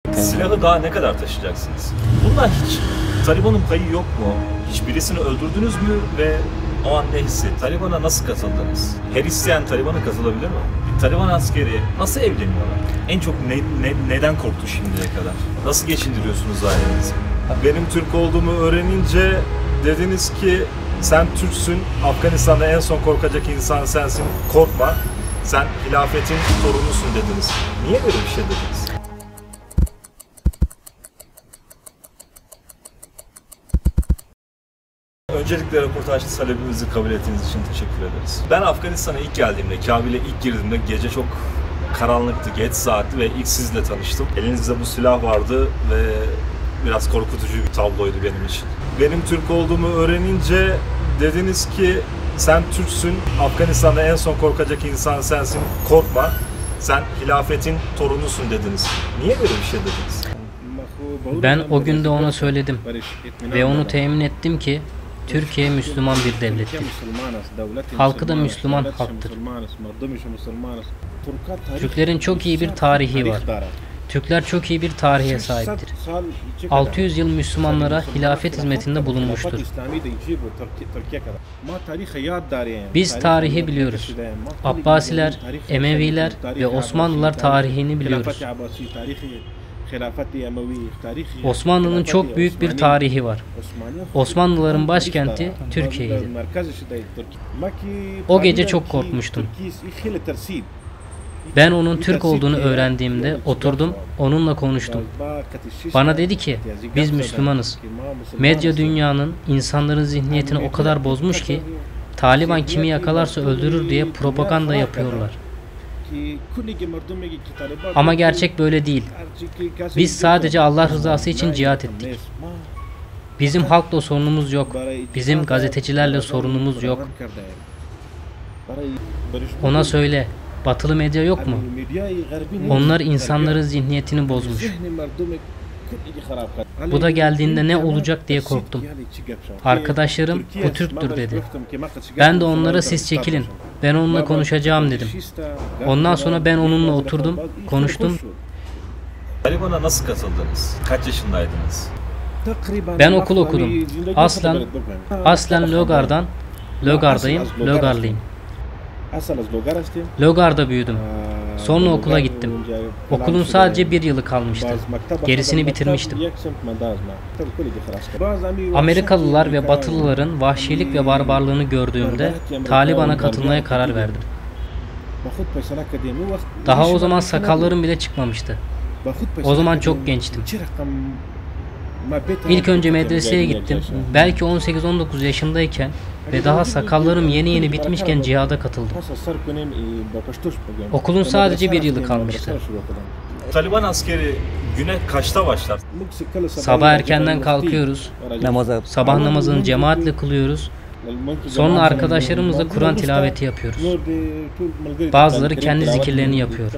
Silahı daha ne kadar taşıyacaksınız? Bundan hiç Taliban'ın payı yok mu? Hiç birisini öldürdünüz mü ve o an ne hissettiniz? Taliban'a nasıl katıldınız? Her isteyen Taliban'a katılabilir mi? Bir Taliban askeri nasıl evleniyorlar? En çok neden korktu şimdiye kadar? Nasıl geçindiriyorsunuz ailenizi? Benim Türk olduğumu öğrenince dediniz ki sen Türksün, Afganistan'da en son korkacak insan sensin, korkma. Sen hilafetin torunusun dediniz. Niye böyle bir şey dediniz? Öncelikle röportaj talebimizi kabul ettiğiniz için teşekkür ederiz. Ben Afganistan'a ilk geldiğimde, Kabil'e ilk girdiğimde gece çok karanlıktı, geç saatti ve ilk sizle tanıştım. Elinizde bu silah vardı ve biraz korkutucu bir tabloydu benim için. Benim Türk olduğumu öğrenince dediniz ki sen Türksün, Afganistan'da en son korkacak insan sensin, korkma. Sen hilafetin torunusun dediniz. Niye böyle bir şey dediniz? Ben o gün de ona söyledim ve onu temin ettim ki Türkiye Müslüman bir devlettir. Halkı da Müslüman halktır. Türklerin çok iyi bir tarihi var. Türkler çok iyi bir tarihe sahiptir. 600 yıl Müslümanlara hilafet hizmetinde bulunmuştur. Biz tarihi biliyoruz. Abbasiler, Emeviler ve Osmanlılar tarihini biliyoruz. Osmanlı'nın çok büyük bir tarihi var. Osmanlıların başkenti Türkiye'ydi. O gece çok korkmuştum. Ben onun Türk olduğunu öğrendiğimde oturdum, onunla konuştum. Bana dedi ki, biz Müslümanız. Medya dünyanın insanların zihniyetini o kadar bozmuş ki, Taliban kimi yakalarsa öldürür diye propaganda yapıyorlar. Ama gerçek böyle değil. Biz sadece Allah rızası için cihat ettik. Bizim halkla sorunumuz yok. Bizim gazetecilerle sorunumuz yok. Ona söyle, batılı medya yok mu? Onlar insanların zihniyetini bozmuş. Bu da geldiğinde ne olacak diye korktum. Arkadaşlarım bu Türktür dedi. Ben de onlara siz çekilin. Ben onunla konuşacağım dedim. Ondan sonra ben onunla oturdum, konuştum. Taliban'a nasıl katıldınız? Kaç yaşındaydınız? Ben okul okudum. Aslen Logar'dayım, Logarlıyım. Logar'da büyüdüm. Sonra okula gittim. Okulun sadece bir yılı kalmıştı. Gerisini bitirmiştim. Amerikalılar ve Batılıların vahşilik ve barbarlığını gördüğümde Taliban'a katılmaya karar verdim. Daha o zaman sakallarım bile çıkmamıştı. O zaman çok gençtim. İlk önce medreseye gittim. Belki 18-19 yaşındayken ve daha sakallarım yeni bitmişken cihada katıldım. Okulun sadece bir yılı kalmıştı. Taliban askeri güne kaçta başlar? Sabah erkenden kalkıyoruz. Sabah namazını cemaatle kılıyoruz. Sonra arkadaşlarımızla Kur'an tilaveti yapıyoruz. Bazıları kendi zikirlerini yapıyor.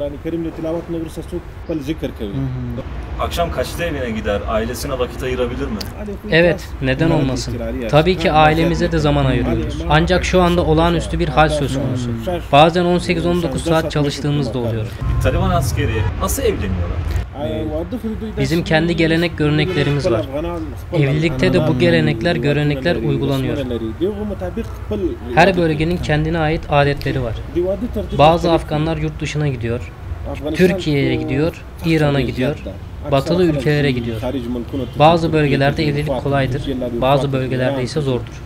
Akşam kaçta evine gider? Ailesine vakit ayırabilir mi? Evet, neden olmasın? Tabii ki ailemize de zaman ayırıyoruz. Ancak şu anda olağanüstü bir hal söz konusu. Bazen 18-19 saat çalıştığımız da oluyor. Bir Taliban askeri nasıl evleniyorlar? Bizim kendi gelenek göreneklerimiz var. Evlilikte de bu görenekler uygulanıyor. Her bölgenin kendine ait adetleri var. Bazı Afganlar yurt dışına gidiyor, Türkiye'ye gidiyor, İran'a gidiyor, batılı ülkelere gidiyor. Bazı bölgelerde evlilik kolaydır, bazı bölgelerde ise zordur.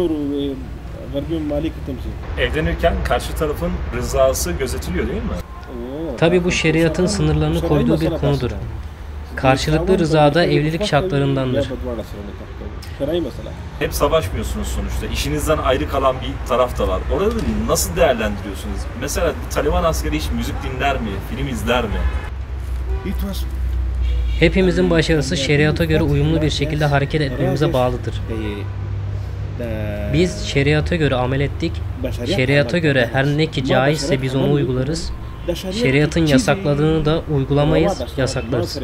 Evlenirken karşı tarafın rızası gözetiliyor değil mi? Tabii bu şeriatın sınırlarını koyduğu bir konudur. Karşılıklı rızada evlilik şartlarındandır. Hep savaşmıyorsunuz sonuçta. İşinizden ayrı kalan bir taraf da var. Orada nasıl değerlendiriyorsunuz? Mesela bir Taliban askeri hiç müzik dinler mi? Film izler mi? Hepimizin başarısı şeriata göre uyumlu bir şekilde hareket etmemize bağlıdır. Biz şeriata göre amel ettik. Şeriata göre her ne ki caizse biz onu uygularız. Şeriatın yasakladığını da uygulamayız, yasaklarız.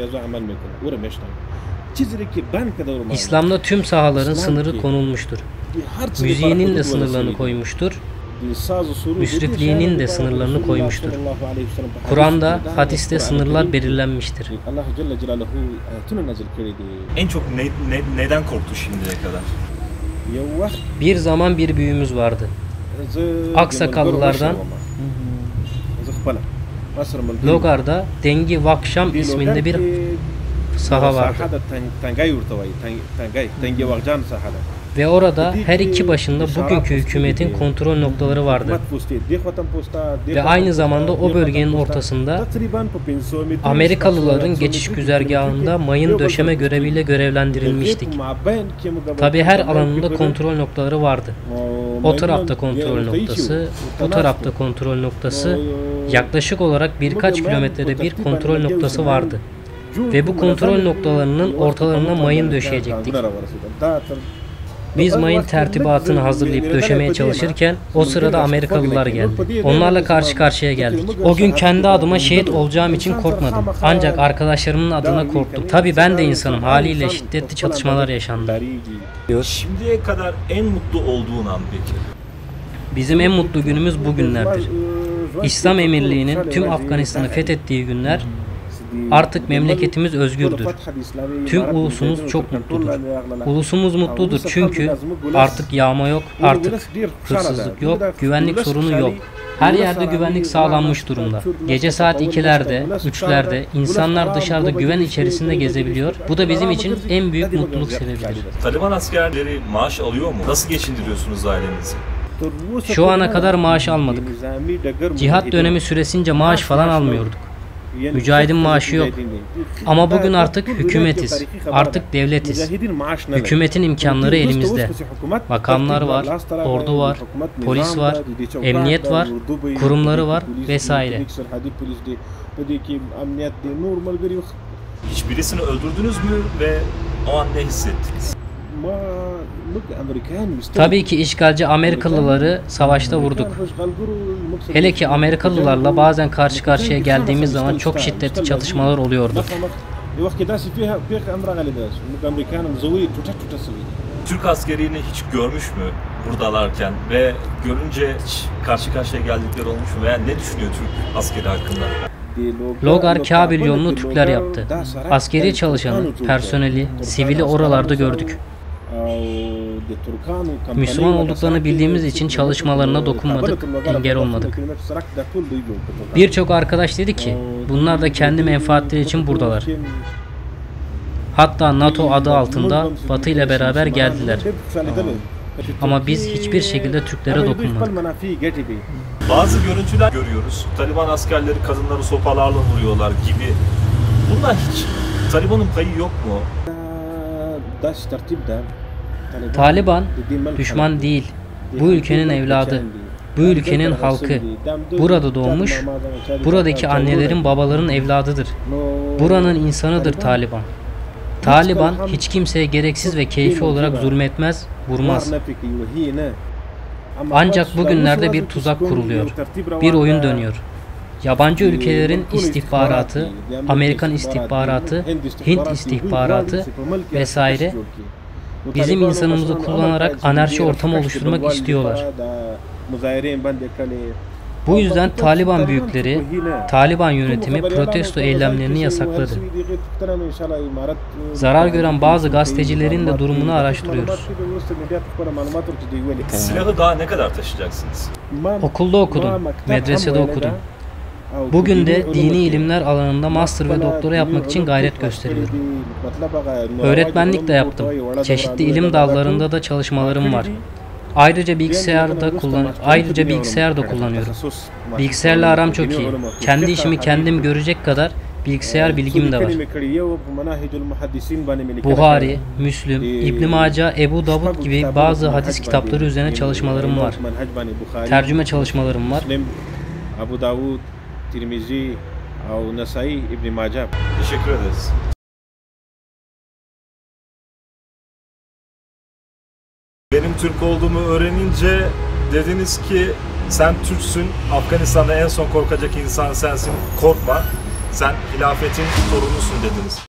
İslam'da tüm sahaların sınırı konulmuştur. Müziğinin de sınırlarını koymuştur. müsrifliğinin de sınırlarını koymuştur. Kur'an'da, hadiste sınırlar belirlenmiştir. En çok neden korktu şimdiye kadar? Bir zaman bir büyüğümüz vardı. Aksakallılardan Logar'da Dengi Vakşam isminde bir saha vardı. Ve orada her iki başında bugünkü hükümetin kontrol noktaları vardı. Ve aynı zamanda o bölgenin ortasında Amerikalıların geçiş güzergahında mayın döşeme göreviyle görevlendirilmiştik. Tabi her alanında kontrol noktaları vardı. O tarafta kontrol noktası, bu tarafta kontrol noktası, yaklaşık olarak birkaç kilometrede bir kontrol noktası vardı. Ve bu kontrol noktalarının ortalarına mayın döşeyecektik. Biz mayın tertibatını hazırlayıp döşemeye çalışırken o sırada Amerikalılar geldi. Onlarla karşı karşıya geldik. O gün kendi adıma şehit olacağım için korkmadım. Ancak arkadaşlarımın adına korktum. Tabii ben de insanım. Haliyle şiddetli çatışmalar yaşandı. Şimdiye kadar en mutlu olduğun an peki? Bizim en mutlu günümüz bugünlerdir. İslam Emirliği'nin tüm Afganistan'ı fethettiği günler. Artık memleketimiz özgürdür. Tüm ulusumuz çok mutludur. Ulusumuz mutludur çünkü artık yağma yok, artık hırsızlık yok, güvenlik sorunu yok. Her yerde güvenlik sağlanmış durumda. Gece saat 2'lerde, 3'lerde insanlar dışarıda güven içerisinde gezebiliyor. Bu da bizim için en büyük mutluluk sebebidir. Taliban askerleri maaş alıyor mu? Nasıl geçindiriyorsunuz ailenizi? Şu ana kadar maaş almadık. Cihat dönemi süresince maaş falan almıyorduk. Mücahidin maaşı yok. Ama bugün artık hükümetiz. Artık devletiz. Hükümetin imkanları elimizde. Makamlar var, ordu var, polis var, emniyet var, kurumları var vesaire. Hiçbirisini öldürdünüz mü ve o an ne hissettiniz? Tabii ki işgalci Amerikalıları savaşta vurduk. Hele ki Amerikalılarla bazen karşı karşıya geldiğimiz zaman çok şiddetli çatışmalar oluyordu. Türk askerini hiç görmüş mü buradalarken ve görünce hiç karşı karşıya geldikleri olmuş mu veya ne düşünüyor Türk askeri hakkında? Logar Kabil yolunu Türkler yaptı. Askeri çalışanı, personeli, sivili oralarda gördük. Müslüman olduklarını bildiğimiz için çalışmalarına dokunmadık, engel olmadık. Birçok arkadaş dedi ki, bunlar da kendi menfaatleri için buradalar. Hatta NATO adı altında Batı ile beraber geldiler. Ama biz hiçbir şekilde Türklere dokunmadık. Bazı görüntüler görüyoruz. Taliban askerleri kadınları sopalarla vuruyorlar gibi. Bunlar hiç Taliban'ın payı yok mu? Taliban düşman değil. Bu ülkenin evladı. Bu ülkenin halkı. Burada doğmuş, buradaki annelerin babaların evladıdır. Buranın insanıdır Taliban. Taliban hiç kimseye gereksiz ve keyfi olarak zulmetmez, vurmaz. Ancak bugünlerde bir tuzak kuruluyor. Bir oyun dönüyor. Yabancı ülkelerin istihbaratı, Amerikan istihbaratı, Hint istihbaratı vesaire bizim insanımızı kullanarak anarşi ortamı oluşturmak istiyorlar. Bu yüzden Taliban büyükleri, Taliban yönetimi protesto eylemlerini yasakladı. Zarar gören bazı gazetecilerin de durumunu araştırıyoruz. Silahı daha ne kadar taşıyacaksınız? Okulda okudum, medresede okudum. Bugün de dini ilimler alanında master ve doktora yapmak için gayret gösteriyorum. Öğretmenlik de yaptım. Çeşitli ilim dallarında da çalışmalarım var. Ayrıca bilgisayar da kullanıyorum. Bilgisayarla aram çok iyi. Kendi işimi kendim görecek kadar bilgisayar bilgim de var. Buhari, Müslüm, İbn Mace, Ebu Davud gibi bazı hadis kitapları üzerine çalışmalarım var. Tercüme çalışmalarım var. Abu Davud, Tirmizi, Nasai, İbn Mace. Teşekkür ederiz. Benim Türk olduğumu öğrenince dediniz ki sen Türksün, Afganistan'da en son korkacak insan sensin, korkma, sen hilafetin torunusun dediniz.